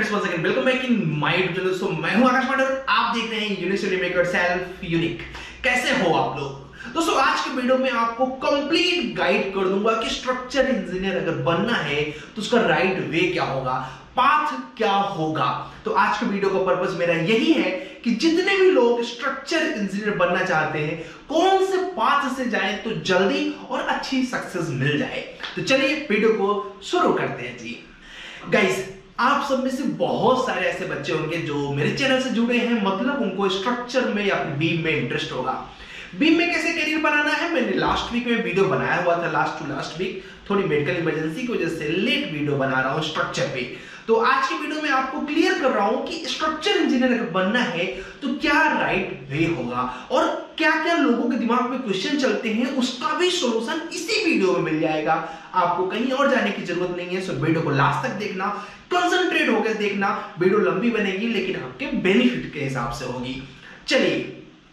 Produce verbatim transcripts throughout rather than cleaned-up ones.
Friends, once again welcome back in my YouTube channel. So मैं हूं आकाश पांडे और आप देख रहे हैं यूनिक मेक योरसेल्फ यूनिक। कैसे हो आप लोग दोस्तों? आज के वीडियो में आपको कंप्लीट गाइड कर दूंगा कि स्ट्रक्चर इंजीनियर अगर बनना है तो उसका राइट वे क्या होगा, पाथ क्या होगा। तो आज के वीडियो का पर्पस मेरा यही है कि जितने भी लोग स्ट्रक्चर इंजीनियर बनना चाहते हैं, कौन से पाथ से जाएं तो जल्दी और अच्छी सक्सेस मिल जाए। तो चलिए वीडियो को शुरू करते हैं जी। गाइस, आप सब में से बहुत सारे ऐसे बच्चे होंगे जो मेरे चैनल से जुड़े हैं, मतलब उनको स्ट्रक्चर में या बीम में इंटरेस्ट होगा। बीम में कैसे करियर बनाना है, मैंने लास्ट वीक में वीडियो बनाया हुआ था, लास्ट टू लास्ट वीक। थोड़ी मेडिकल इमरजेंसी की वजह से लेट वीडियो बना रहा हूं स्ट्रक्चर पे। तो आज की वीडियो में आपको क्लियर कर रहा हूं कि स्ट्रक्चर इंजीनियर अगर बनना है तो क्या राइट वे होगा और क्या क्या लोगों के दिमाग में क्वेश्चन चलते हैं, उसका भी सॉल्यूशन इसी वीडियो में मिल जाएगा। आपको कहीं और जाने की जरूरत नहीं है। सो वीडियो को लास्ट तक देखना, कंसंट्रेट होकर देखना। वीडियो लंबी बनेगी लेकिन आपके बेनिफिट के हिसाब से होगी। चलिए,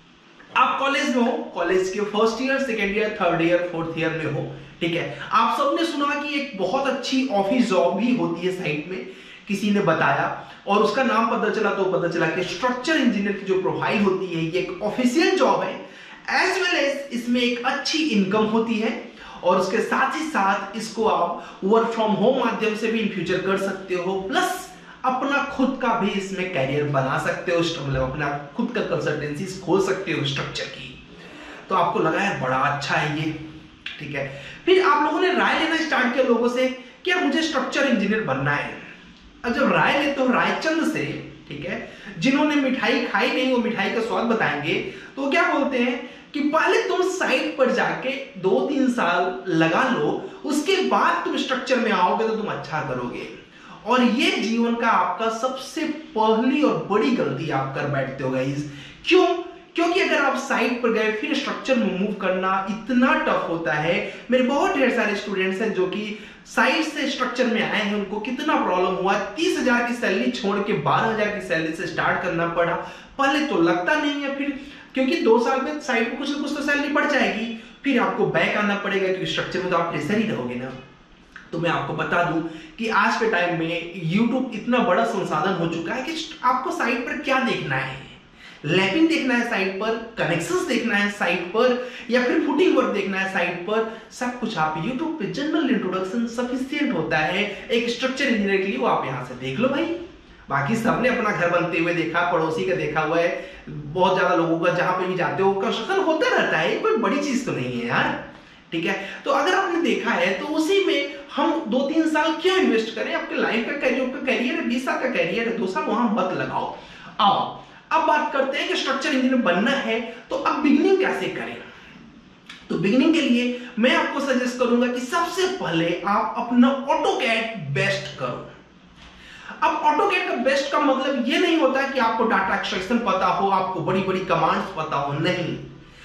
आप कॉलेज में हो, कॉलेज के first year, second year, third year, fourth year में हो, ठीक है। आप सबने सुना कि एक बहुत अच्छी ऑफिस जॉब भी होती है साइट में, किसी ने बताया और उसका नाम पता चला तो पता चला कि स्ट्रक्चर इंजीनियर की जो प्रोफाइल होती है ये एक ऑफिशियल जॉब है, एज वेल एज इसमें एक अच्छी इनकम होती है और उसके साथ ही साथ इसको आप वर्क फ्रॉम होम माध्यम से भी इन फ्यूचर कर सकते हो, प्लस अपना खुद का भी इसमें कैरियर बना सकते हो, मतलब अपना खुद का कंसल्टेंसी खोल सकते हो स्ट्रक्चर की। तो आपको लगा है बड़ा अच्छा है ये, ठीक है। फिर आप लोगों ने राय लेना स्टार्ट किया लोगों से कि यार मुझे स्ट्रक्चर इंजीनियर बनना है। अब जब राय लेते हो रायचंद से, ठीक है, जिन्होंने मिठाई खाई नहीं वो मिठाई का स्वाद बताएंगे, तो क्या बोलते हैं कि पहले तुम साइट पर जाके दो तीन साल लगा लो, उसके बाद तुम स्ट्रक्चर में आओगे तो तुम अच्छा करोगे। और ये जीवन का आपका सबसे पहली और बड़ी गलती आप कर बैठते हो गाइस। क्यों? क्योंकि अगर आप साइट पर गए फिर स्ट्रक्चर में मूव करना इतना टफ होता है। मेरे बहुत ढेर सारे स्टूडेंट्स हैं जो कि साइट से स्ट्रक्चर में आए हैं, उनको कितना प्रॉब्लम हुआ। तीस हजार की सैलरी छोड़ के बारह हजार की सैलरी से स्टार्ट करना पड़ा। पहले तो लगता नहीं है, फिर क्योंकि दो साल में साइट पर कुछ ना कुछ तो सैलरी बढ़ जाएगी, फिर आपको बैक आना पड़ेगा क्योंकि स्ट्रक्चर में तो आप प्रेशर ही रहोगे ना। तो मैं आपको बता दूं कि आज के टाइम में यूट्यूब इतना बड़ा संसाधन हो चुका है कि आपको साइट पर क्या देखना है, लैपिंग देखना है साइट पर, कनेक्शंस देखना है साइट पर, या फिर फुटिंग वर्क देखना है साइट पर, सब कुछ आप यूट्यूब पे जनरल इंट्रोडक्शन सफिशिएंट होता है एक स्ट्रक्चर इंजीनियर के लिए। वो आप यहां से देख लो भाई। बाकी सबने अपना घर बनते हुए देखा, पड़ोसी का देखा हुआ है, बहुत ज्यादा लोगों का जहां पे भी जाते हो कंस्ट्रक्शन होता रहता है, कोई बड़ी चीज तो नहीं है यार, ठीक है। तो अगर आपने देखा है तो उसी में हम दो तीन साल क्यों इन्वेस्ट करें? आपके लाइफ का कैरियर का कैरियर है, बीस साल का कैरियर है, दो साल वहां मत लगाओ। आओ अब बात करते हैं कि स्ट्रक्चर इंजीनियर बनना है तो अब बिगिनिंग कैसे करें। तो बिगिनिंग के लिए मैं आपको सजेस्ट करूंगा कि सबसे पहले आप अपना ऑटोकैड बेस्ट करो। अब ऑटोकैड का बेस्ट का मतलब यह नहीं होता कि आपको डाटा एक्सट्रैक्शन पता हो, आपको बड़ी बड़ी कमांड्स पता हो, नहीं।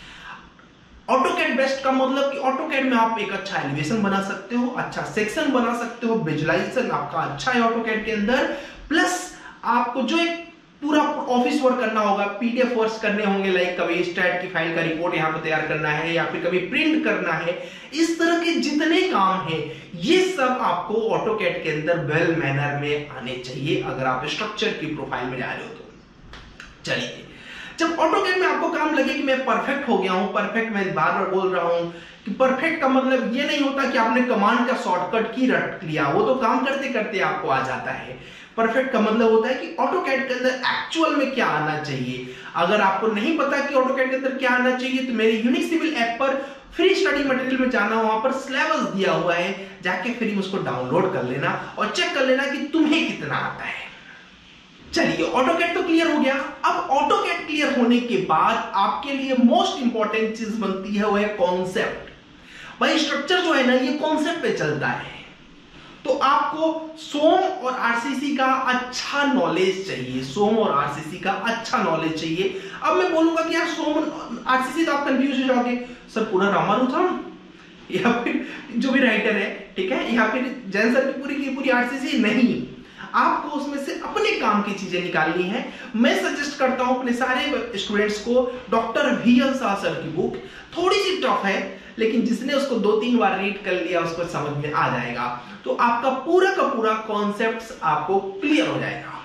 ऑटोकैड बेस्ट का मतलब कि ऑटोकैड में आप एक अच्छा एलिवेशन बना सकते हो, अच्छा सेक्शन बना सकते हो, विजुअलाइजेशन आपका अच्छा है ऑटोकैड के अंदर, प्लस आपको जो एक पूरा ऑफिस वर्क करना होगा, पीडीएफ वर्क करने होंगे, लाइक कभी स्टैट की फाइल का रिपोर्ट यहां पर तैयार करना है या फिर कभी प्रिंट करना है, इस तरह के जितने काम हैं ये सब आपको ऑटोकैड के अंदर वेल मैनर में आने चाहिए अगर आप स्ट्रक्चर की प्रोफाइल में जा रहे हो तो। चलिए, जब ऑटोकैड में आपको काम लगे कि मैं परफेक्ट हो गया हूं, परफेक्ट मैं बार बार बोल रहा हूं कि परफेक्ट का मतलब ये नहीं होता कि आपने कमांड का शॉर्टकट की रट लिया, वो तो काम करते करते आपको आ जाता है। परफेक्ट का मतलब होता है कि ऑटोकैड के अंदर एक्चुअल में क्या आना चाहिए। अगर आपको नहीं पता कि ऑटोकैड के अंदर क्या आना चाहिए तो मेरे यूनिक सिविल ऐप पर फ्री स्टडी मटेरियल में जाना, वहां पर सिलेबस दिया हुआ है, जाके फिर उसको डाउनलोड कर लेना और चेक कर लेना कि तुम्हें कितना आता है। चलिए, ऑटोकैड तो क्लियर हो गया। अब ऑटोकैड क्लियर होने के बाद आपके लिए मोस्ट इंपॉर्टेंट चीज बनती है वो है कॉन्सेप्ट। भाई स्ट्रक्चर जो है ना ये कॉन्सेप्ट पे चलता है, तो आपको सोम और आरसीसी का अच्छा नॉलेज चाहिए। सोम और आरसीसी का अच्छा नॉलेज चाहिए। अब मैं बोलूंगा कि यार सोम आरसीसी तो आप कंफ्यूज हो जाओगे, सर पूरा रामानुजम या फिर जो भी राइटर है, ठीक है, या फिर जैन सर की पूरी की पूरी आरसीसी, नहीं। आपको उसमें से अपने काम की चीजें निकालनी है। मैं सजेस्ट करता हूं अपने सारे स्टूडेंट्स को doctor V L Shah sir की बुक। थोड़ी सी टफ है लेकिन जिसने उसको दो तीन बार रीड कर लिया उसको समझ में आ जाएगा, तो आपका पूरा का पूरा कॉन्सेप्ट आपको क्लियर हो जाएगा।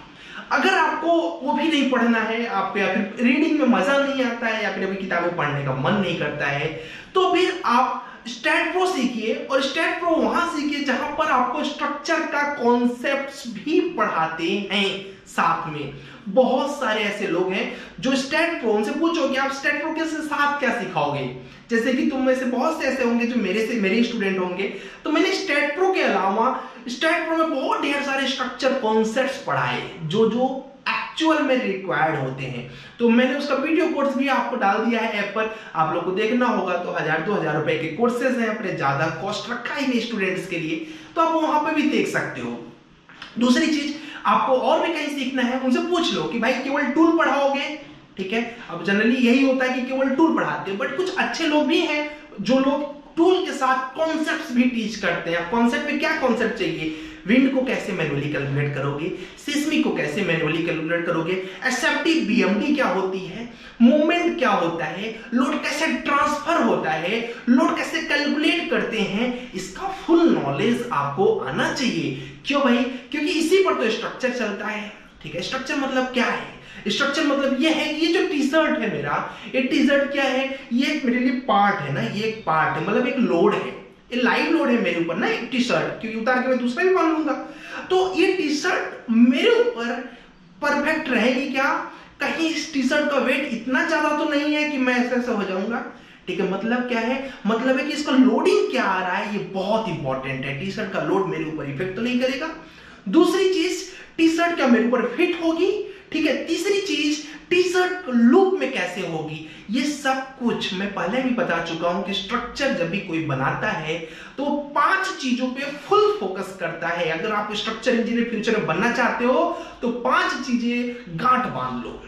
अगर आपको वो भी नहीं पढ़ना है, आप या फिर रीडिंग में मजा नहीं आता है, या फिर अभी किताबें पढ़ने का मन नहीं करता है, तो फिर आप स्टैट प्रो सीखिए। और स्टैट प्रो वहां सीखिए जहां पर आपको स्ट्रक्चर का कॉन्सेप्ट्स भी पढ़ाते हैं साथ में। बहुत सारे ऐसे लोग हैं जो स्टैट प्रो, उनसे पूछोगे आप स्टैट प्रो के साथ क्या सिखाओगे, जैसे कि तुम में से बहुत से ऐसे होंगे जो मेरे से मेरे स्टूडेंट होंगे, तो मैंने स्टैट प्रो के अलावा स्टैट प्रो में बहुत ढेर सारे स्ट्रक्चर कॉन्सेप्ट्स पढ़ाए जो जो एक्चुअल में रिक्वायर्ड होते हैं। तो मैंने उसका वीडियो कोर्स भी आपको डाल दिया है ऐप पर, आप लोग को देखना होगा। तो हजार दो हजार रुपए के कोर्सेज हैं, अपने ज्यादा कॉस्ट रखा ही नहीं स्टूडेंट्स के लिए, तो आप वहां पे भी देख सकते हो। दूसरी चीज, आपको और भी कहीं सीखना है, उनसे पूछ लो कि भाई केवल टूल पढ़ाओगे, ठीक है। अब जनरली यही होता है कि केवल टूल पढ़ाते हैं, बट कुछ अच्छे लोग भी हैं जो लोग टूल के साथ कॉन्सेप्ट्स भी टीच करते हैं। कॉन्सेप्ट में क्या कॉन्सेप्ट चाहिए, विंड को कैसे मैनुअली कैलकुलेट करोगे, सिस्मिक को कैसे मैनुअली कैलकुलेट करोगे, एसएफटी बीएमडी क्या होती है, मूवमेंट क्या होता है, लोड कैसे ट्रांसफर होता है, लोड कैसे कैलकुलेट करते हैं, इसका फुल नॉलेज आपको आना चाहिए। क्यों भाई? क्योंकि इसी पर तो स्ट्रक्चर चलता है, ठीक है। स्ट्रक्चर मतलब क्या है? स्ट्रक्चर मतलब ये है कि ये जो टी शर्ट है मेरा, ये टी शर्ट क्या है, ये एक मेरे लिए पार्ट है ना, ये एक पार्ट है, मतलब एक लोड है, ये लाइव लोड है मेरे ऊपर ना, एक टी शर्ट, क्योंकि उतार के मैं दूसरा भी पहन लूंगा। तो ये टी शर्ट मेरे ऊपर परफेक्ट रहेगी क्या? कहीं इस टी शर्ट का वेट इतना ज्यादा तो नहीं है कि मैं ऐसे ऐसे हो जाऊंगा, ठीक है। मतलब क्या है? मतलब है कि इसका लोडिंग क्या आ रहा है, ये बहुत इंपॉर्टेंट है। टी शर्ट का लोड मेरे ऊपर इफेक्ट तो नहीं करेगा। दूसरी चीज, टी शर्ट क्या मेरे ऊपर फिट होगी, ठीक है। तीसरी चीज, टी शर्ट लुक में कैसे होगी, ये सब कुछ मैं पहले भी बता चुका हूं कि स्ट्रक्चर जब भी कोई बनाता है तो पांच चीजों पे फुल फोकस करता है। अगर आप स्ट्रक्चर इंजीनियर फ्यूचर में बनना चाहते हो तो पांच चीजें गांठ बांध लो।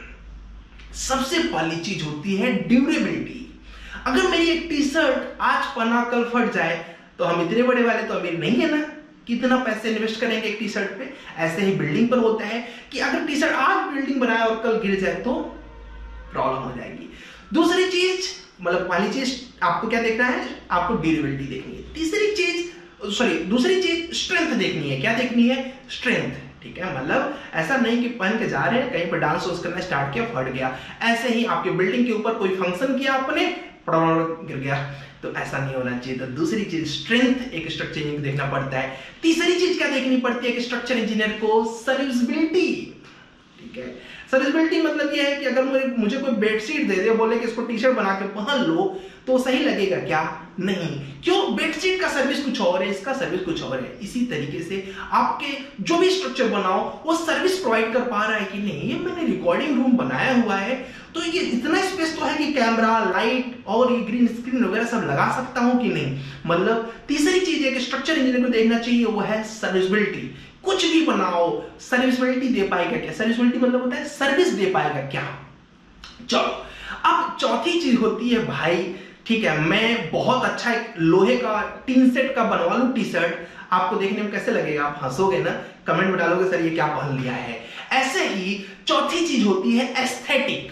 सबसे पहली चीज होती है ड्यूरेबिलिटी। अगर मेरी एक टी शर्ट आज पहना कल फट जाए तो हम इतने बड़े वाले तो अमीर नहीं है ना, कितना पैसे इन्वेस्ट करेंगे एक टी शर्ट पे। ऐसे ही बिल्डिंग पर होता है कि अगर टी शर्ट आज बिल्डिंग बनाए और कल गिर जाए तो प्रॉब्लम हो जाएगी। दूसरी चीज, मतलब पहली चीज आपको क्या देखना है, आपको ड्यूरेबिलिटी देखनी है। तीसरी चीज, सॉरी दूसरी चीज स्ट्रेंथ देखनी है। क्या देखनी है? स्ट्रेंथ, ठीक है। मतलब ऐसा नहीं कि पहन के जा रहे हैं कहीं पर डांस वांस करना स्टार्ट किया फट गया, ऐसे ही आपके बिल्डिंग के ऊपर कोई फंक्शन किया आपने, गिर गया, तो ऐसा नहीं होना चाहिए। तो दूसरी चीज स्ट्रेंथ एक स्ट्रक्चर इंजीनियर को देखना पड़ता है। तीसरी चीज क्या देखनी पड़ती है कि स्ट्रक्चर इंजीनियर को? सर्विसिबिलिटी, ठीक है। सर्विसिबिलिटी मतलब ये है कि अगर मुझे मुझे कोई बेडशीट दे दे, बोले कि इसको टी शर्ट बना के पहन लो, तो सही लगेगा क्या? नहीं। क्यों? बेडशीट का सर्विस कुछ और है, इसका सर्विस कुछ और है। इसी तरीके से आपके जो भी स्ट्रक्चर बनाओ वो सर्विस प्रोवाइड कर पा रहा है कि नहीं। ये मैंने रिकॉर्डिंग रूम बनाया हुआ है तो ये इतना स्पेस तो है कि कैमरा, लाइट और ये ग्रीन स्क्रीन वगैरह सब लगा सकता हूं कि नहीं। मतलब तीसरी चीज है कि स्ट्रक्चर इंजीनियर को देखना चाहिए, वो है सर्विसिबिलिटी। कुछ भी बनाओ, सर्विसिबिलिटी दे पाएगा क्या? सर्विसिबिलिटी मतलब होता है सर्विस दे पाएगा क्या। चलो, अब चौथी चीज होती है भाई, ठीक है, मैं बहुत अच्छा एक लोहे का टीन सेट का बनवा लूं टी शर्ट, आपको देखने में कैसे लगेगा? आप हंसोगे ना, कमेंट में डालोगे सर ये क्या पहन लिया है। ऐसे ही चौथी चीज होती है एस्थेटिक,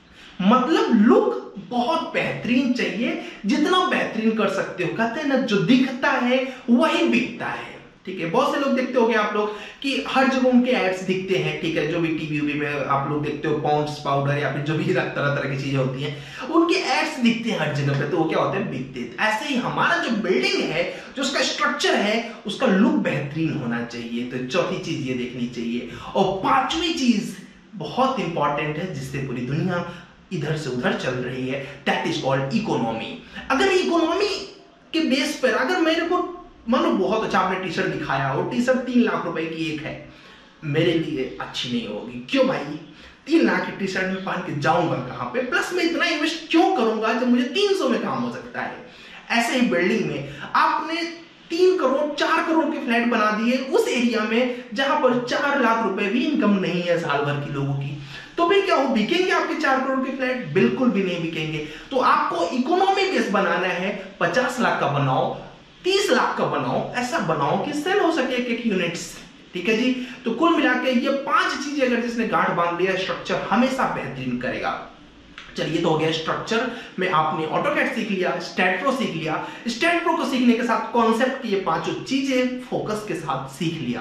मतलब लुक बहुत बेहतरीन चाहिए, जितना बेहतरीन कर सकते हो। कहते हैं ना, जो दिखता है वही बिकता है, ठीक है। बहुत से लोग देखते होंगे आप लोग कि हर जगह उनके एड्स दिखते हैं, ठीक है। जो भी टीवी वीवी में आप लोग देखते हो, पॉन्ड्स पाउडर या फिर जो भी तरह तरह की चीजें होती हैं, उनके एड्स दिखते हैं हर जगह पे, तो वो क्या होते हैं? बिकते हैं। ऐसे ही हमारा जो बिल्डिंग है, जो उसका स्ट्रक्चर है, उसका लुक बेहतरीन होना चाहिए। तो चौथी चीज ये देखनी चाहिए। और पांचवी चीज बहुत इंपॉर्टेंट है, जिससे पूरी दुनिया इधर से उधर चल रही है, दैट इज कॉल्ड इकोनॉमी। अगर इकोनॉमी के बेस पर अगर मेरे को मानो बहुत अच्छा आपने टी शर्ट दिखाया और टी शर्ट तीन लाख रुपए की एक है, मेरे लिए अच्छी नहीं होगी। क्यों भाई? तीन लाख की टी शर्ट में पहन के जाऊंगा कहां पे, प्लस मैं इतना इन्वेस्ट क्यों करूंगा जब मुझे तीन सौ में काम हो सकता है। ऐसे ही बिल्डिंग में आपने तीन करोड़ चार करोड़ के फ्लैट बना दिए उस एरिया में जहां पर चार लाख रुपए भी इनकम नहीं है साल भर की लोगों की, तो फिर क्या हो, बिकेंगे आपके चार करोड़ के फ्लैट? बिल्कुल भी नहीं बिकेंगे। तो आपको इकोनॉमी बेस बनाना है, पचास लाख का बनाओ, तीस लाख का बनाओ, ऐसा बनाओ कि सेल हो सके एक एक यूनिट्स, ठीक है जी। तो कुल मिला के ये पांच चीजें अगर जिसने गांठ बांध लिया, स्ट्रक्चर हमेशा बेहतरीन करेगा। चलिए, तो हो गया स्ट्रक्चर में आपने ऑटोकैड सीख लिया, स्टैट प्रो सीख लिया। स्टैट प्रो को सीखने के साथ कॉन्सेप्ट की ये पांचों चीजें फोकस के साथ सीख लिया।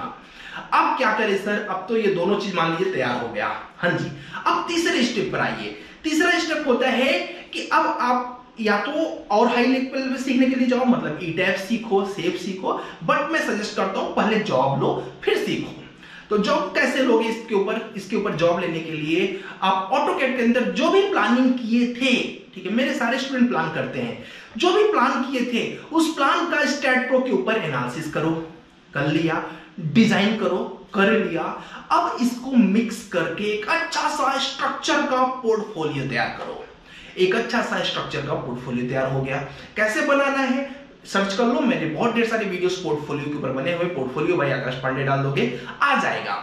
अब क्या करें सर, अब तो ये दोनों चीज मान लीजिए तैयार हो गया। हाँ जी, अब तीसरे स्टेप पर आइए। तीसरा स्टेप होता है कि अब आप या तो और हाई लेवल पे सीखने के लिए जाओ, मतलब ई टैप सीखो, सेफ सीखो, बट मैं सजेस्ट करता हूं पहले जॉब लो फिर सीखो। तो जॉब कैसे लोगे इसके ऊपर, इसके ऊपर जॉब लेने के लिए आप ऑटोकैड के अंदर जो भी प्लानिंग किए थे, ठीक है, मेरे सारे स्टूडेंट प्लान करते हैं, जो भी प्लान किए थे उस प्लान का स्टैट प्रो के ऊपर एनालिसिस करो, कर लिया, डिजाइन करो, कर लिया। अब इसको मिक्स करके एक अच्छा सा स्ट्रक्चर का पोर्टफोलियो तैयार करो। एक अच्छा सा स्ट्रक्चर का पोर्टफोलियो तैयार हो गया। कैसे बनाना है सर्च कर लो, मेरे बहुत ढेर सारे वीडियोस पोर्टफोलियो के ऊपर बने हुए, पोर्टफोलियो भाई आकाश पांडे डाल दोगे आ जाएगा।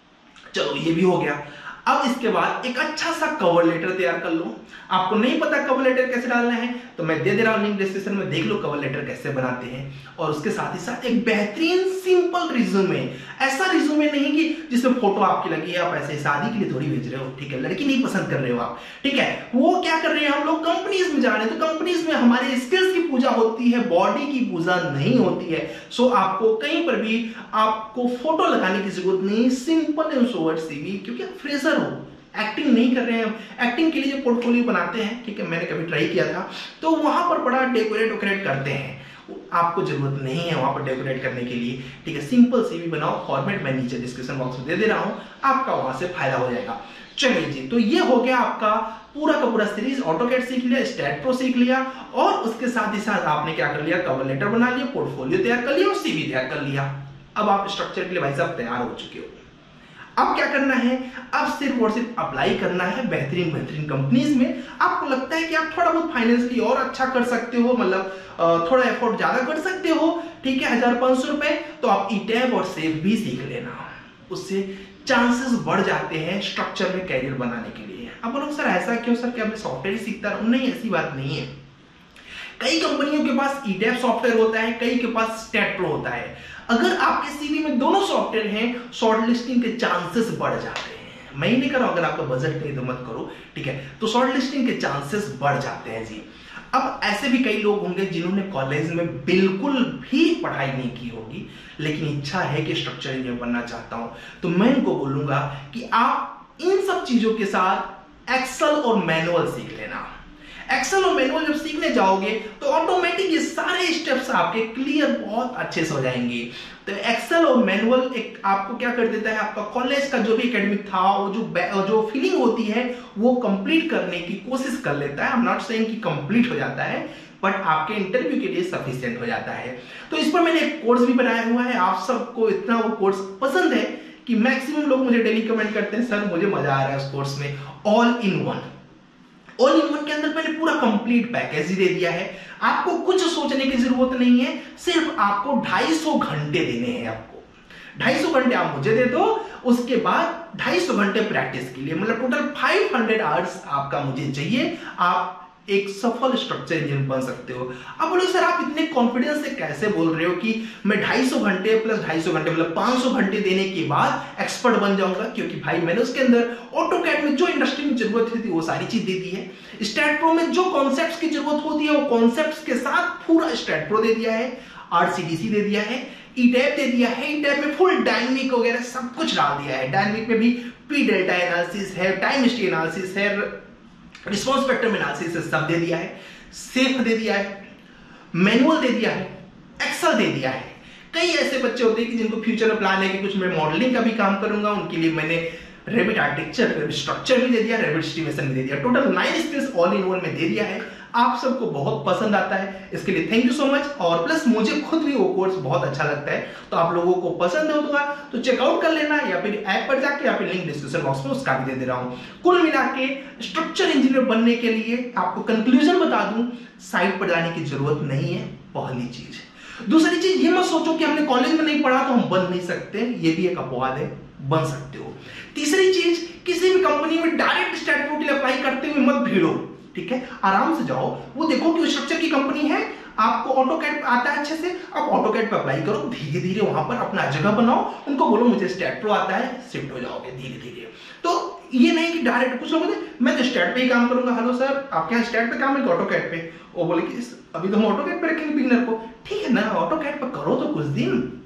चलो ये भी हो गया। अब इसके बाद एक अच्छा सा कवर लेटर तैयार कर लो। आपको नहीं पता कवर लेटर कैसे डालना है तो मैं दे दे रहा हूं लिंक डिस्क्रिप्शन में, देख लो कवर लेटर कैसे बनाते हैं। और उसके साथ ही साथ एक बेहतरीन सिंपल रिज्यूमे, ऐसा रिज्यूमे नहीं कि जिसमें फोटो आपकी लगी है, आप ऐसे शादी के लिए थोड़ी भेज रहे हो, ठीक है, लड़की नहीं पसंद कर रहे हो आप, ठीक है, वो क्या कर रहे हैं हम लोग कंपनीज में जा रहे हैं, तो कंपनीज में हमारे स्किल्स की पूजा होती है, बॉडी की पूजा नहीं होती है। सो आपको कहीं पर भी आपको फोटो लगाने की जरूरत नहीं, सिंपल एंड सोवर सीवी, क्योंकि आप फ्रेशर हो, एक्टिंग नहीं कर रहे हैं। एक्टिंग के लिए जो पोर्टफोलियो बनाते हैं, ठीक है, मैंने कभी ट्राई किया था, तो वहां पर बड़ा डेकोरेट वोकोरेट करते हैं, आपको जरूरत नहीं है वहां पर डेकोरेट करने के लिए, ठीक है। सिंपल सीवी बनाओ, फॉर्मेट मैं नीचे डिस्क्रिप्शन बॉक्स में दे दे रहा हूं, आपका वहां से फायदा हो जाएगा। चलिए जी, तो ये हो गया आपका पूरा का पूरा सीरीज। ऑटोकैड सीख लिया, स्टैट प्रो सीख लिया, और उसके साथ ही साथ आपने क्या कर लिया, कवर लेटर बना लिया, पोर्टफोलियो तैयार कर लिया और सीवी तैयार कर लिया। अब आप स्ट्रक्चर के लिए भाई साहब तैयार हो चुके हो। अब क्या करना है, अब सिर्फ और सिर्फ अप्लाई करना है बेहतरीन बेहतरीन कंपनीज में। आपको लगता है कि आप थोड़ा बहुत फाइनेंशियली और अच्छा कर सकते हो, मतलब थोड़ा एफर्ट ज्यादा कर सकते हो, ठीक है, हजार पांच सौ रुपए, तो आप ई टैप और सेफ भी सीख लेना, उससे चांसेस बढ़ जाते हैं स्ट्रक्चर में कैरियर बनाने के लिए। अब बोलो सर ऐसा क्यों सर, क्या मैं सॉफ्टवेयर ही सीखता रहूं? नहीं, ऐसी बात नहीं है। कई कंपनियों के पास ई टैप सॉफ्टवेयर होता है, कई के पास स्टैट प्रो होता है। अगर आपके सीवी में दोनों सॉफ्टवेयर हैं, शॉर्ट लिस्टिंग के चांसेस बढ़ जाते हैं। मैं ही नहीं कर रहा हूं, अगर आपका बजट नहीं तो मत करो, ठीक है, तो शॉर्ट लिस्टिंग के चांसेस बढ़ जाते हैं जी। अब ऐसे भी कई लोग होंगे जिन्होंने कॉलेज में बिल्कुल भी पढ़ाई नहीं की होगी, लेकिन इच्छा है कि स्ट्रक्चर इंजीनियर बनना चाहता हूं, तो मैं इनको बोलूंगा कि आप इन सब चीजों के साथ एक्सेल और मैनुअल सीख लेना। एक्सेल और मैनुअल जब सीखने जाओगे तो ऑटोमेटिक ये सारे स्टेप्स आपके क्लियर बहुत अच्छे से हो जाएंगे। तो एक्सेल और मैनुअल एक आपको क्या कर देता है, आपका कॉलेज का जो भी एकेडमिक था, वो जो जो फीलिंग होती है वो कंप्लीट करने की कोशिश कर लेता है। आई एम नॉट सेइंग कि कंप्लीट हो जाता है, बट आपके इंटरव्यू के लिए सफिशिएंट हो जाता है। तो इस पर मैंने एक कोर्स भी बनाया हुआ है, आप सबको इतना वो कोर्स पसंद है कि मैक्सिमम लोग मुझे डेली कमेंट करते हैं, सर मुझे मजा आ रहा है उस कोर्स में। All in one, all in one के अंदर मैंने पूरा कंप्लीट पैकेज ही दे दिया है। आपको कुछ सोचने की जरूरत नहीं है, सिर्फ आपको ढाई सौ घंटे देने हैं। आपको ढाई सौ घंटे आप मुझे दे दो, उसके बाद ढाई सौ घंटे प्रैक्टिस के लिए, मतलब टोटल पाँच सौ आवर्स आपका मुझे चाहिए। आप एक सफल स्ट्रक्चर इंजीनियर बन सकते हो। अब बोलो सर आप इतने कॉन्फिडेंस से कैसे बोल रहे हो कि मैं ढाई सौ घंटे प्लस ढाई सौ घंटे मतलब पाँच सौ घंटे देने के बाद एक्सपर्ट बन जाऊंगा? क्योंकि भाई मैंने उसके अंदर ऑटोकैड में जो इंडस्ट्री में जरूरत थी वो सारी चीज दे दी है। स्टैट प्रो में जो कॉन्सेप्ट्स की जरूरत होती है वो कॉन्सेप्ट्स के साथ पूरा स्टैट प्रो दे दिया है, आरसीडीसी दे दिया है, ई टैप दे दिया है। ई टैप में फुल डायनेमिक वगैरह सब कुछ डाल दिया है। डायनेमिक में भी पी डेल्टा एनालिसिस है, टाइम हिस्ट्री एनालिसिस है, रिस्पॉन्स स्पेक्ट्रम एनालिसिस सब दे दिया है, सेफ दे दिया है, मैनुअल दे दिया है, एक्सेल दे दिया है। कई ऐसे बच्चे होते हैं कि जिनको फ्यूचर में प्लान है कि कुछ मैं मॉडलिंग का भी काम करूंगा, उनके लिए मैंने रेविट आर्किटेक्चर, रेविट स्ट्रक्चर भी दे दिया, रेविट एस्टिमेशन भी दे दिया। Total nine skills all in one में दे दिया है। आप सबको बहुत पसंद आता है, इसके लिए थैंक यू सो मच। और प्लस मुझे खुद भी वो कोर्स बहुत अच्छा लगता है, तो आप लोगों को पसंद होगा तो चेकआउट कर लेना, या फिर ऐप पर जाके, या फिर लिंक डिस्क्रिप्शन बॉक्स में उसका भी दे दे रहा हूं। कुल मिला के स्ट्रक्चर इंजीनियर बनने के लिए आपको कंक्लूजन बता दूं, साइट पर जाने की जरूरत नहीं है, पहली चीज। दूसरी चीज, ये मत सोचो कि हमने कॉलेज में नहीं पढ़ा तो हम बन नहीं सकते, ये भी एक अपवाद है, बन सकते हो। तीसरी चीज, किसी भी कंपनी में डायरेक्ट स्टैट प्रो के लिए अप्लाई करते हुए मत भीड़ो, ठीक है, आराम से जाओ, वो देखो कि स्ट्रक्चर की कंपनी है, आपको ऑटोकैड आता है अच्छे से, आप ऑटोकैड पे अप्लाई करो, धीरे धीरे वहां पर अपना जगह बनाओ, उनको बोलो मुझे स्टैट प्रो आता है, शिफ्ट हो जाओगे धीरे धीरे। तो ये नहीं कि डायरेक्ट, कुछ लोग बोलते मैं तो स्टैट पे ही काम करूंगा। हेलो सर, आपके यहाँ स्टैट पे काम है, ऑटोकैड पे? वो बोले कि अभी तो हम ऑटोकैड पे रखेंगे बिगिनर को। ठीक है ना, ऑटोकैड पे करो तो कुछ दिन,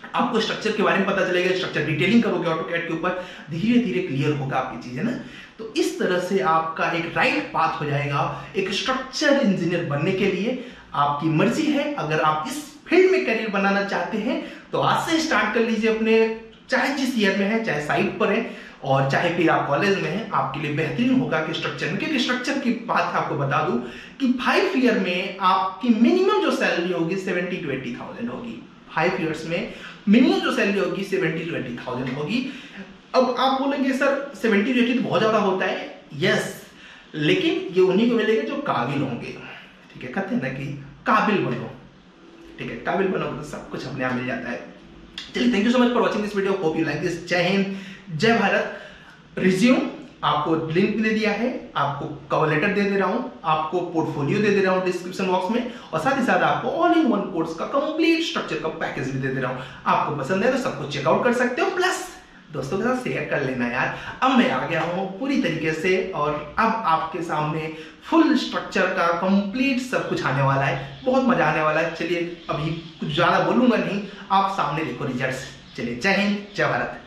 आपको स्ट्रक्चर के बारे में पता चलेगा, स्ट्रक्चर डिटेलिंग करोगे ऑटोकैड के ऊपर, धीरे धीरे क्लियर होगा आपकी चीजें ना। तो इस तरह से आपका एक राइट पाथ हो जाएगा एक स्ट्रक्चर इंजीनियर बनने के लिए। आपकी मर्जी है, अगर आप इस फील्ड में करियर बनाना चाहते हैं तो आज से स्टार्ट कर लीजिए अपने, चाहे जिस ईयर में है, चाहे साइट पर है और चाहे फिर आप कॉलेज में हैं, आपके लिए बेहतरीन होगा कि स्ट्रक्चर में, क्योंकि स्ट्रक्चर की बात आपको बता दूं कि फाइव ईयर में आपकी मिनिमम जो सैलरी होगी सेवेंटी टू एट्टी थाउजेंड होगी। फाइव ईयर्स में मिनिमम जो सैलरी होगी सेवेंटी टू एट्टी थाउजेंड होगी। अब आप बोलेंगे सर सेवेंटी टू एट्टी तो बहुत ज्यादा होता है, यस, लेकिन ये उन्हीं को मिलेगा जो काबिल होंगे। ठीक है, कहते हैं ना कि काबिल बनो, ठीक है, काबिल बनो तो सब कुछ अपने आप मिल जाता है। चलिए, thank you so much for watching this video, hope you like this. जय हिंद, जय भारत। रिज्यूम आपको लिंक दे दिया है, आपको कवर लेटर दे दे रहा हूं, आपको पोर्टफोलियो दे दे रहा हूं डिस्क्रिप्शन बॉक्स में, और साथ ही साथ आपको ऑल इन वन कोर्स का कंप्लीट स्ट्रक्चर का पैकेज भी दे दे रहा हूं। आपको पसंद है तो सब कुछ चेकआउट कर सकते हो, प्लस दोस्तों के साथ शेयर कर लेना यार। अब मैं आ गया हूं पूरी तरीके से, और अब आपके सामने फुल स्ट्रक्चर का कंप्लीट सब कुछ आने वाला है, बहुत मजा आने वाला है। चलिए, अभी कुछ ज्यादा बोलूंगा नहीं, आप सामने देखो रिजल्ट्स। चलिए, जय हिंद, जय भारत।